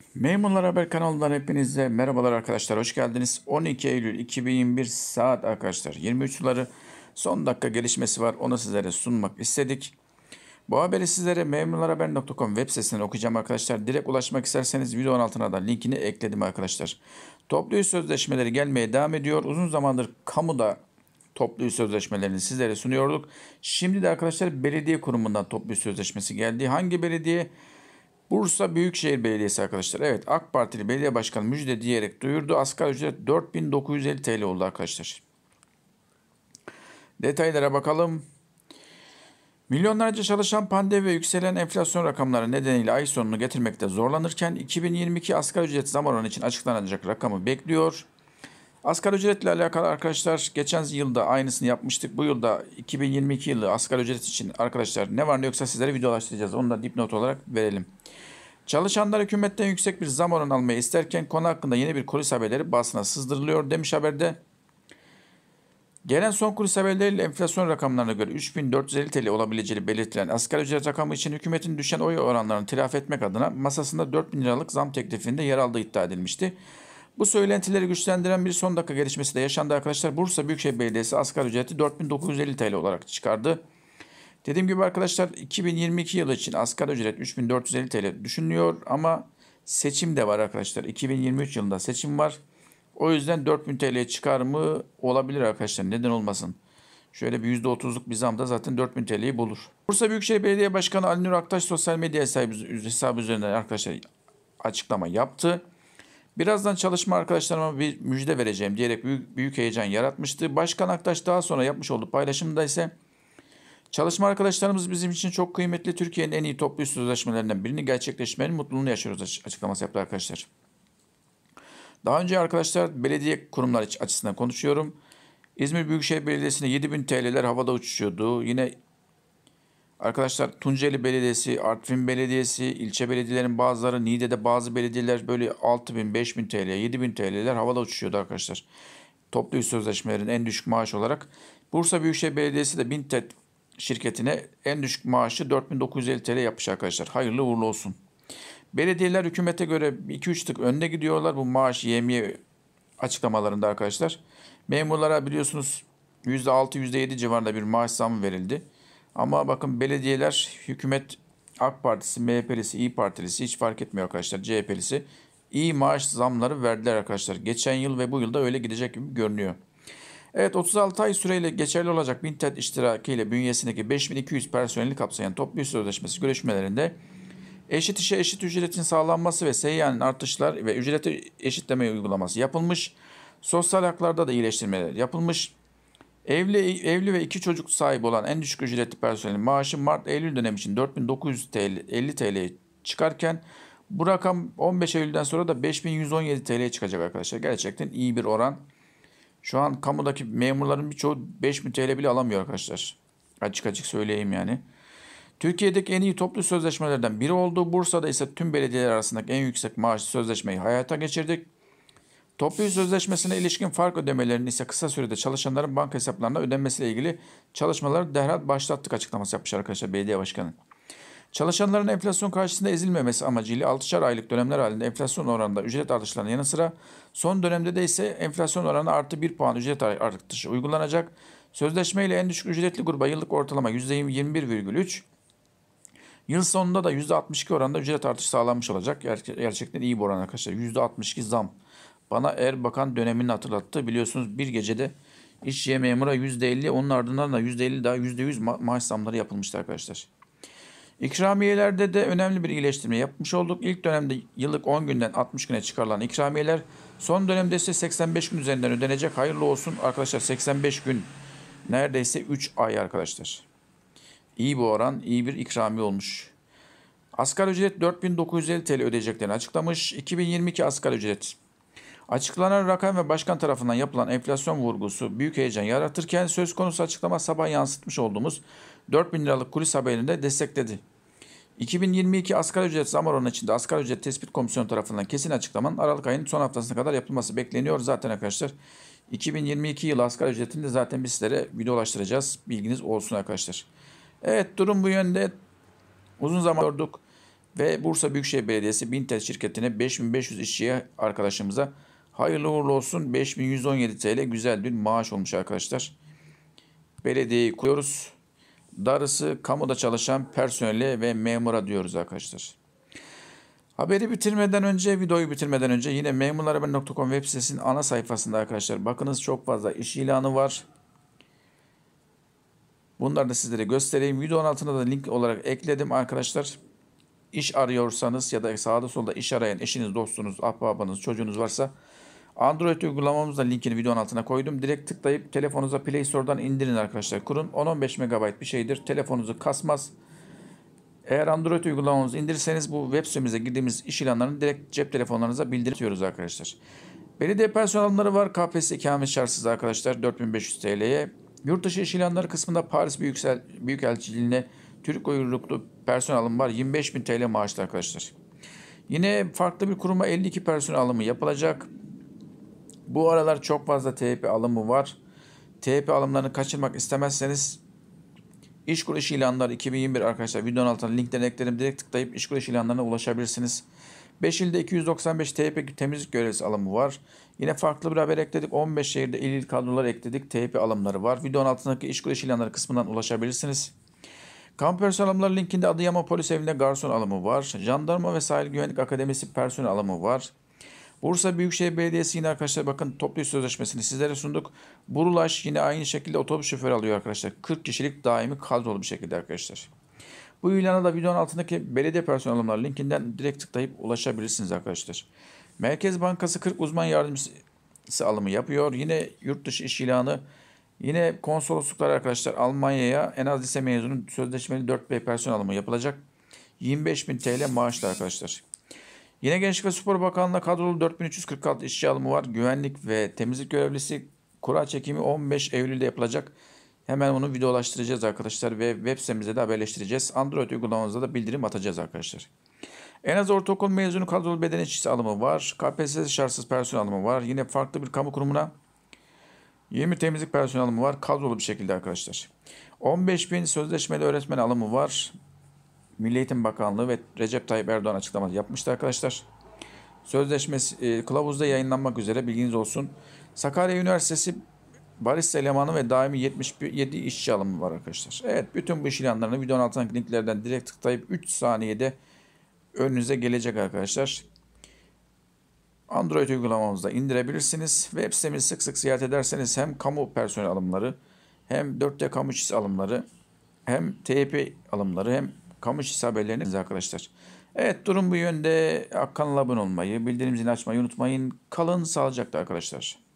Memurlar Haber kanalından hepinize merhabalar arkadaşlar. Hoş geldiniz. 12 Eylül 2021 saat arkadaşlar 23 suları son dakika gelişmesi var. Onu sizlere sunmak istedik. Bu haberi sizlere memurlarhaber.com web sitesinden okuyacağım arkadaşlar. Direkt ulaşmak isterseniz videonun altına da linkini ekledim arkadaşlar. Toplu iş sözleşmeleri gelmeye devam ediyor. Uzun zamandır kamuda toplu iş sözleşmelerini sizlere sunuyorduk. Şimdi de arkadaşlar belediye kurumundan toplu iş sözleşmesi geldi. Hangi belediye? Bursa Büyükşehir Belediyesi arkadaşlar. Evet, AK Partili belediye başkanı müjde diyerek duyurdu. Asgari ücret 4.950 TL oldu arkadaşlar. Detaylara bakalım. Milyonlarca çalışan pandemi ve yükselen enflasyon rakamları nedeniyle ay sonunu getirmekte zorlanırken 2022 asgari ücret zam oranı için açıklanacak rakamı bekliyor. Asgari ücretle alakalı arkadaşlar geçen yılda aynısını yapmıştık. Bu yılda 2022 yılı asgari ücret için arkadaşlar ne var ne yoksa sizlere videolaştıracağız. Onu da dipnot olarak verelim. Çalışanlar hükümetten yüksek bir zam oranı almayı isterken konu hakkında yeni bir kulis haberleri basına sızdırılıyor demiş haberde. Gelen son kulis haberleriyle enflasyon rakamlarına göre 3.450 TL olabileceği belirtilen asgari ücret rakamı için hükümetin düşen oy oranlarını telafi etmek adına masasında 4.000 liralık zam teklifinde yer aldığı iddia edilmişti. Bu söylentileri güçlendiren bir son dakika gelişmesi de yaşandı arkadaşlar. Bursa Büyükşehir Belediyesi asgari ücreti 4.950 TL olarak çıkardı. Dediğim gibi arkadaşlar 2022 yılı için asgari ücret 3.450 TL düşünülüyor ama seçim de var arkadaşlar. 2023 yılında seçim var. O yüzden 4.000 TL çıkarımı olabilir arkadaşlar. Neden olmasın? Şöyle bir %30'luk bir zam da zaten 4.000 TL'yi bulur. Bursa Büyükşehir Belediye Başkanı Ali Nur Aktaş sosyal medya hesabı üzerinden arkadaşlar açıklama yaptı. Birazdan çalışma arkadaşlarıma bir müjde vereceğim diyerek büyük heyecan yaratmıştı. Başkan Aktaş daha sonra yapmış olduğu paylaşımda ise çalışma arkadaşlarımız bizim için çok kıymetli. Türkiye'nin en iyi toplu iş sözleşmelerinden birini gerçekleştirmenin mutluluğunu yaşıyoruz açıklaması yaptı arkadaşlar. Daha önce arkadaşlar belediye kurumları açısından konuşuyorum. İzmir Büyükşehir Belediyesi'ne 7.000 TL'ler havada uçuşuyordu. Yine arkadaşlar Tunceli Belediyesi, Artvin Belediyesi, ilçe belediyelerin bazıları, Niğde'de bazı belediyeler böyle 6.000, 5.000 TL, 7.000 TL'ler havada uçuşuyordu arkadaşlar. Toplu iş sözleşmelerin en düşük maaş olarak. Bursa Büyükşehir Belediyesi de Bintet şirketine en düşük maaşı 4.950 TL yapmış arkadaşlar. Hayırlı uğurlu olsun. Belediyeler hükümete göre 2-3 tık önde gidiyorlar bu maaş yemiye açıklamalarında arkadaşlar. Memurlara biliyorsunuz %6, %7 civarında bir maaş zammı verildi. Ama bakın belediyeler, hükümet, AK Partisi, MHP'lisi, İYİ Partilisi hiç fark etmiyor arkadaşlar. CHP'lisi iyi maaş zamları verdiler arkadaşlar. Geçen yıl ve bu yılda öyle gidecek gibi görünüyor. Evet, 36 ay süreyle geçerli olacak Bintet iştirakiyle bünyesindeki 5200 personeli kapsayan toplu iş sözleşmesi görüşmelerinde eşit işe eşit ücretin sağlanması ve seyyanen artışlar ve ücreti eşitleme uygulaması yapılmış. Sosyal haklarda da iyileştirmeler yapılmış. Evli ve 2 çocuk sahibi olan en düşük ücretli personelin maaşı Mart-Eylül dönemi için 4.950 TL'ye çıkarken bu rakam 15 Eylül'den sonra da 5.117 TL'ye çıkacak arkadaşlar. Gerçekten iyi bir oran. Şu an kamudaki memurların birçoğu 5.000 TL bile alamıyor arkadaşlar. Açık açık söyleyeyim yani. Türkiye'deki en iyi toplu sözleşmelerden biri oldu. Bursa'da ise tüm belediyeler arasındaki en yüksek maaşlı sözleşmeyi hayata geçirdik. Toplu iş sözleşmesine ilişkin fark ödemelerinin ise kısa sürede çalışanların banka hesaplarına ödenmesiyle ilgili çalışmaları derhal başlattık açıklaması yapmış arkadaşlar belediye başkanı. Çalışanların enflasyon karşısında ezilmemesi amacıyla 6'şar aylık dönemler halinde enflasyon oranında ücret artışlarının yanı sıra son dönemde de ise enflasyon oranı artı 1 puan ücret artışı uygulanacak. Sözleşme ile en düşük ücretli gruba yıllık ortalama %21,3, yıl sonunda da %62 oranında ücret artışı sağlanmış olacak. Gerçekten iyi bir oran arkadaşlar. %62 zam. Bana Erbakan dönemini hatırlattı. Biliyorsunuz bir gecede işçiye memura %50, onun ardından da %50 daha %100 maaş zamları yapılmıştı arkadaşlar. İkramiyelerde de önemli bir iyileştirme yapmış olduk. İlk dönemde yıllık 10 günden 60 güne çıkarılan ikramiyeler son dönemde ise 85 gün üzerinden ödenecek. Hayırlı olsun arkadaşlar, 85 gün neredeyse 3 ay arkadaşlar. İyi bir oran, iyi bir ikramiye olmuş. Asgari ücret 4.950 TL ödeyeceklerini açıklamış. 2022 asgari ücret. Açıklanan rakam ve başkan tarafından yapılan enflasyon vurgusu büyük heyecan yaratırken söz konusu açıklama sabah yansıtmış olduğumuz 4.000 liralık kulis haberini de destekledi. 2022 asgari ücret zam oranı içinde asgari ücret tespit komisyonu tarafından kesin açıklamanın Aralık ayının son haftasına kadar yapılması bekleniyor. Zaten arkadaşlar 2022 yılı asgari ücretini de zaten biz sizlere videolaştıracağız. Bilginiz olsun arkadaşlar. Evet, durum bu yönde. Uzun zaman gördük. Ve Bursa Büyükşehir Belediyesi Bintel şirketine 5500 işçiye arkadaşımıza hayırlı uğurlu olsun. 5117 TL güzel bir maaş olmuş arkadaşlar. Belediyeyi kuruyoruz. Darısı kamuda çalışan personele ve memura diyoruz arkadaşlar. Haberi bitirmeden önce, videoyu bitirmeden önce yine memurlarhaber.com web sitesinin ana sayfasında arkadaşlar bakınız çok fazla iş ilanı var. Bunları da sizlere göstereyim. Videonun altına da link olarak ekledim arkadaşlar. İş arıyorsanız ya da sağda solda iş arayan eşiniz, dostunuz, ahbabınız, çocuğunuz varsa Android uygulamamızda linkini videonun altına koydum. Direkt tıklayıp telefonunuza Play Store'dan indirin arkadaşlar. Kurun 10-15 MB bir şeydir. Telefonunuzu kasmaz. Eğer Android uygulamamızı indirirseniz bu web sitemize girdiğimiz iş ilanlarını direkt cep telefonlarınıza bildiriyoruz arkadaşlar. Belediye personelleri var. KPSS ikamet şartsız arkadaşlar 4500 TL'ye. Yurt dışı iş ilanları kısmında Paris Büyükelçiliğine Türk uyruklu personel alımı var. 25.000 TL maaşlı arkadaşlar. Yine farklı bir kuruma 52 personel alımı yapılacak. Bu aralar çok fazla TYP alımı var. TYP alımlarını kaçırmak istemezseniz İşkur iş ilanları 2021 arkadaşlar videonun altına linklerini ekledim. Direkt tıklayıp İşkur iş ilanlarına ulaşabilirsiniz. 5 ilde 295 TYP temizlik görevlisi alımı var. Yine farklı bir haber ekledik. 15 şehirde il kadroları ekledik. TYP alımları var. Videonun altındaki İşkur iş ilanları kısmından ulaşabilirsiniz. Kamu personel alımları linkinde Adıyaman Polis Evi'nde garson alımı var. Jandarma ve Sahil Güvenlik Akademisi personel alımı var. Bursa Büyükşehir Belediyesi yine arkadaşlar bakın toplu iş sözleşmesini sizlere sunduk. Burulaş yine aynı şekilde otobüs şoförü alıyor arkadaşlar. 40 kişilik daimi kadrolu bir şekilde arkadaşlar. Bu ilana da videonun altındaki belediye personel alımları linkinden direkt tıklayıp ulaşabilirsiniz arkadaşlar. Merkez Bankası 40 uzman yardımcısı alımı yapıyor. Yine yurt dışı iş ilanı. Yine konsolosluklar arkadaşlar Almanya'ya en az lise mezunu sözleşmeli 4B personel alımı yapılacak. 25.000 TL maaşlı arkadaşlar. Yine Gençlik ve Spor Bakanlığı'na kadrolu 4346 işçi alımı var. Güvenlik ve temizlik görevlisi kura çekimi 15 Eylül'de yapılacak. Hemen onu videolaştıracağız arkadaşlar ve web sitemizde de haberleştireceğiz. Android uygulamamızda da bildirim atacağız arkadaşlar. En az ortaokul mezunu kadrolu beden işçisi alımı var. KPSS şartsız personel alımı var. Yine farklı bir kamu kurumuna 20 temizlik personel alımı var. Kadrolu bir şekilde arkadaşlar. 15.000 sözleşmeli öğretmen alımı var. Milli Eğitim Bakanlığı ve Recep Tayyip Erdoğan açıklaması yapmıştı arkadaşlar. Sözleşmesi kılavuzda yayınlanmak üzere bilginiz olsun. Sakarya Üniversitesi barista elemanı ve daimi 77 işçi alımı var arkadaşlar. Evet bütün bu iş ilanlarını videonun altındaki linklerden direkt tıklayıp 3 saniyede önünüze gelecek arkadaşlar. Android uygulamamızda indirebilirsiniz. Web sitemizi sık sık ziyaret ederseniz hem kamu personel alımları hem 4D kamu işçisi alımları hem TYP alımları hem kamu işçisi haberleriniz arkadaşlar. Evet durum bu yönde. Kanala abone olmayı, bildirim zilini açmayı unutmayın. Kalın sağlıcakla arkadaşlar.